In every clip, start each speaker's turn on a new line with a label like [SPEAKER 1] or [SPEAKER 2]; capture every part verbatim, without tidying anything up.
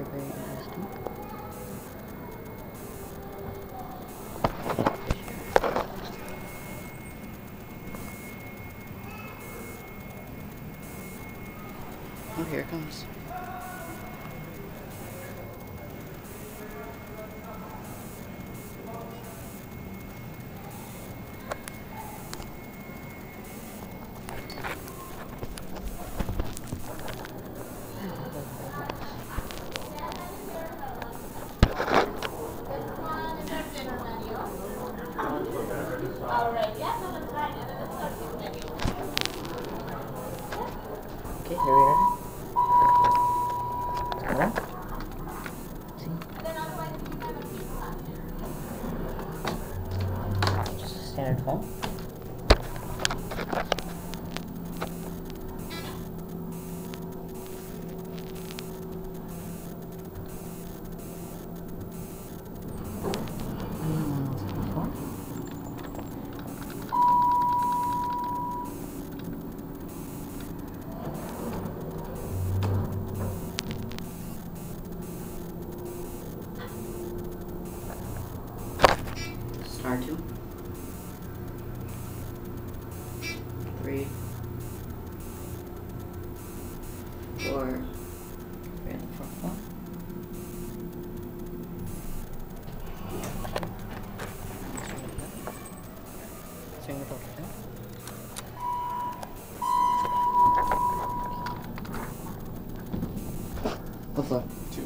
[SPEAKER 1] very interesting. Oh, here it comes. Okay, here we are. Hello? See? Just a standard phone. Star two, three, four, three and four, four. Swing the ball down. What's that? Two.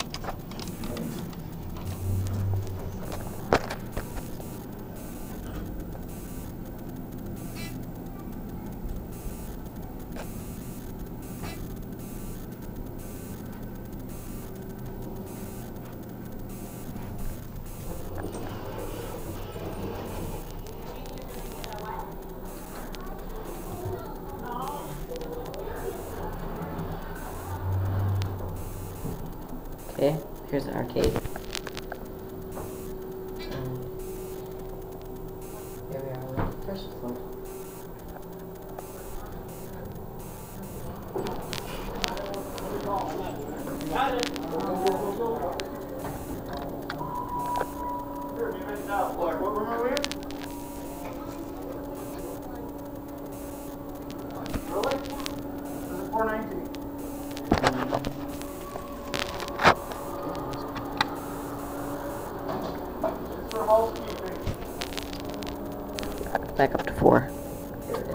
[SPEAKER 1] Okay, here's the arcade. Um, here we are on the first floor.
[SPEAKER 2] What room are we in? Really? This is four nineteen. It's for housekeeping.
[SPEAKER 1] Back up to four. Here it is.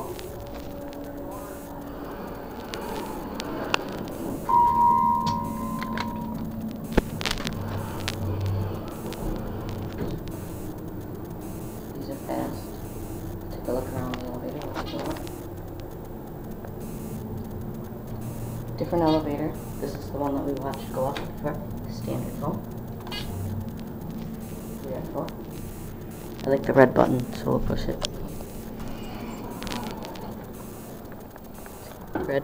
[SPEAKER 1] These are fast. Take a look around the elevator. Let's go up. Different elevator. This is the one that we watched go up before. Standard phone. Three and four. I like the red button, so we'll push it. Red.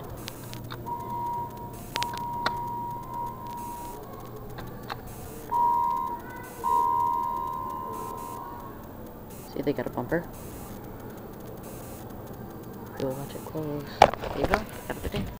[SPEAKER 1] See, they got a bumper. We'll watch it close. There you go. Have a good day.